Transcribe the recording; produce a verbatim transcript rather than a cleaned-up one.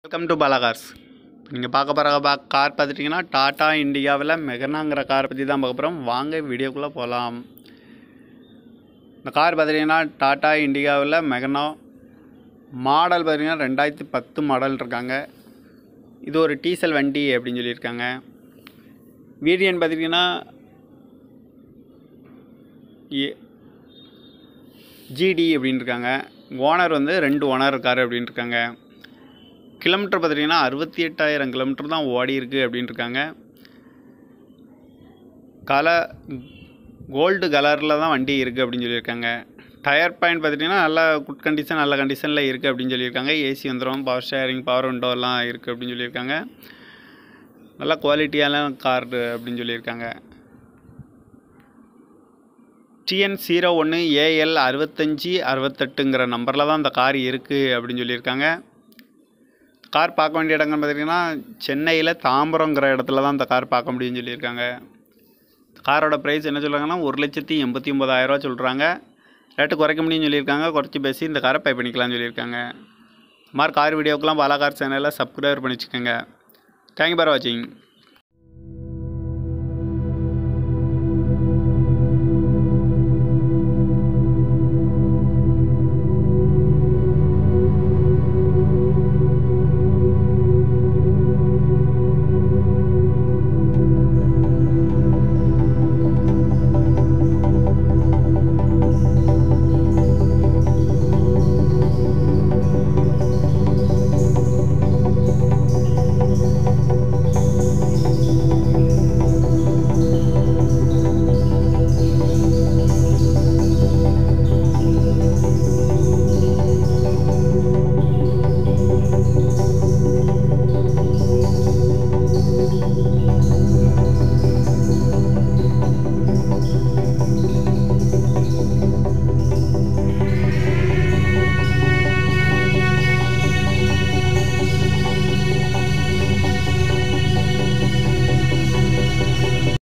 Welcome to Bala cars. நீங்கள் பார்க்க போகிற பா கார் பார்த்துட்டிங்கன்னா டாட்டா இண்டிகாவில் மெகனாங்கிற காரை பற்றி தான் பார்க்க போகிறோம். வாங்க வீடியோக்குள்ளே போகலாம். இந்த கார் பார்த்துட்டிங்கன்னா டாட்டா இண்டிகாவில் மெகனா மாடல் பார்த்திங்கன்னா ரெண்டாயிரத்தி பத்து மாடல் இருக்காங்க. இது ஒரு டீசல் வண்டி அப்படின்னு சொல்லியிருக்காங்க. வேரியன்ட் பார்த்திங்கன்னா ஏ ஜிடி அப்படின்னு இருக்காங்க. ஓனர் வந்து ரெண்டு ஓனர் இருக்கார் அப்படின்னு இருக்காங்க. கிலோமீட்டர் பார்த்துட்டிங்கன்னா அறுபத்தி எட்டாயிரம் கிலோமீட்டர் தான் ஓடி இருக்குது அப்படின்னு இருக்காங்க. கலர் கோல்டு கலரில் தான் வண்டி இருக்குது அப்படின்னு சொல்லியிருக்காங்க. டயர் பாயிண்ட் பார்த்துட்டிங்கன்னா நல்லா குட் கண்டிஷன் நல்ல கண்டிஷனில் இருக்குது அப்படின்னு சொல்லியிருக்காங்க. ஏசி வந்துடும், பவர் ஷேரிங், பவர் விண்டோலாம் இருக்குது அப்படின்னு சொல்லியிருக்காங்க. நல்ல குவாலிட்டியான கார் அப்படின்னு சொல்லியிருக்காங்க. டிஎன் ஜீரோ ஒன்று ஏஎல் அறுபத்தஞ்சி அறுபத்தெட்டுங்கிற நம்பரில் தான் இந்த கார் இருக்குது அப்படின்னு சொல்லியிருக்காங்க. கார் பார்க்க வேண்டிய இடங்கள் பார்த்திங்கன்னா சென்னையில் தாம்பரங்கிற இடத்துல தான் இந்த கார் பார்க்க முடியும்னு சொல்லியிருக்காங்க. காரோட ப்ரைஸ் என்ன சொல்கிறாங்கன்னா ஒரு லட்சத்தி எண்பத்தி ஒம்பதாயிரரூவா சொல்கிறாங்க. ரேட்டு குறைக்க முடியும்னு சொல்லியிருக்காங்க. குறைச்சி பேசி இந்த காரை பை பண்ணிக்கலாம்னு சொல்லியிருக்காங்க. இந்த மாதிரி கார் வீடியோக்கெலாம் பாலா கார் சேனலில் சப்ஸ்கிரைப் பண்ணி வச்சுக்கோங்க. தேங்க்யூ ஃபார் வாட்சிங்.